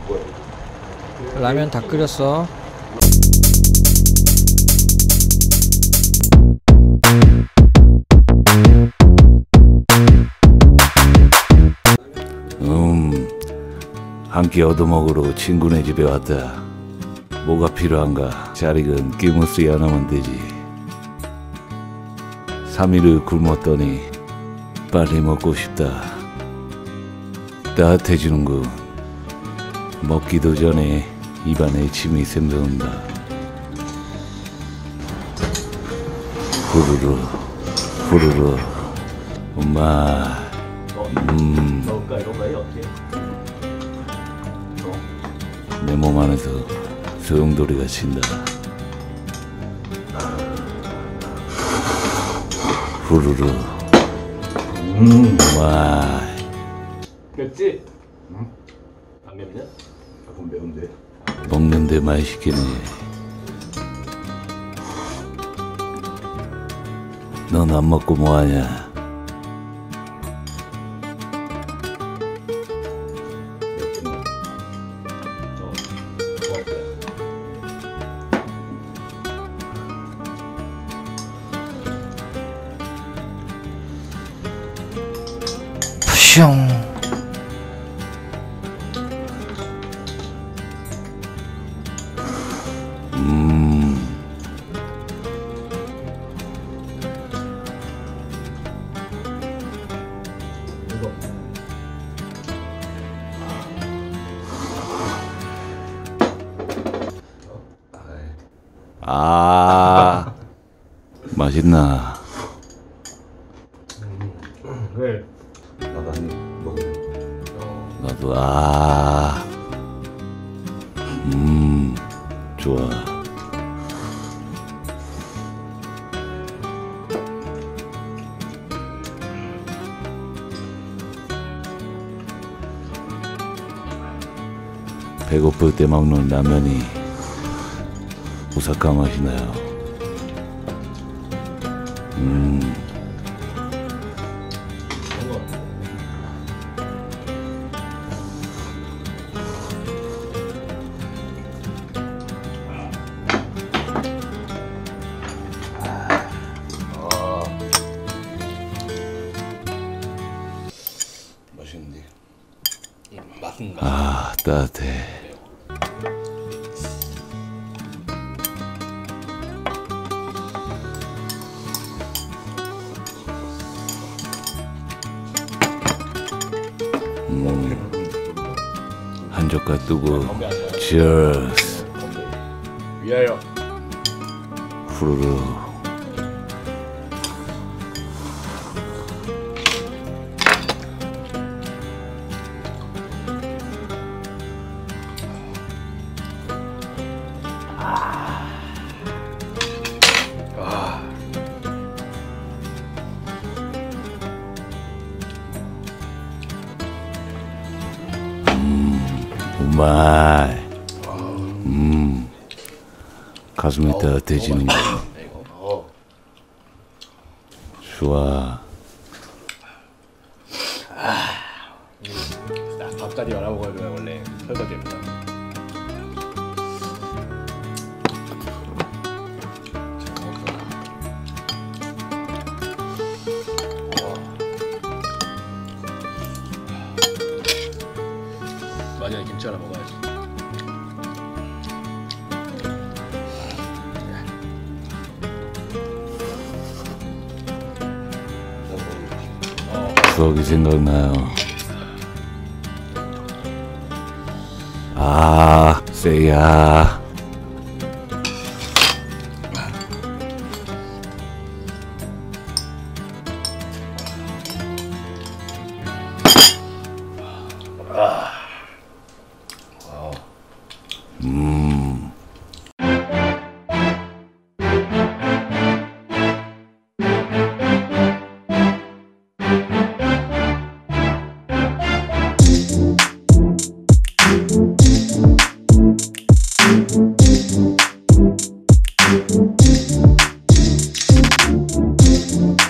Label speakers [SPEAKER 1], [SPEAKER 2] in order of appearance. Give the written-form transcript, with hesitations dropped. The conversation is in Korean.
[SPEAKER 1] 라면 다 끓였어.
[SPEAKER 2] 한 끼 얻어먹으러 친구네 집에 왔다. 뭐가 필요한가? 잘 익은 기무스 하나면 되지. 3일을 굶었더니 빨리 먹고 싶다. 따뜻해지는군. 먹기도 전에 입안에 침이 샘솟는다. 후루루 후루루. 엄마. 내 몸 안에서 소용돌이가 친다. 후루루. 와.
[SPEAKER 3] 맵지? 안 맵냐? 조금 매운데.
[SPEAKER 2] 먹는데 맛있겠네. 넌 안 먹고 뭐하냐?
[SPEAKER 1] 푸숑.
[SPEAKER 2] 아, 맛있나?
[SPEAKER 3] 네.
[SPEAKER 4] 나도 한 입 먹을래.
[SPEAKER 2] 나도 좋아. 배고플 때 먹는 라면이 오사카 맛이 나요.
[SPEAKER 4] 맛있는데.
[SPEAKER 3] 맛은
[SPEAKER 2] 아, 따뜻해. 한 젓갈 뜨고 Cheers.
[SPEAKER 3] 위하여.
[SPEAKER 2] 후루루. 정말 가슴이 따뜻해지는 거. 좋아.
[SPEAKER 3] 밥까지 말아 먹어야 원래 설거지입니다. 마지막에 김치 하나 먹어야지.
[SPEAKER 2] 추억이 생각나요. 아, 세야.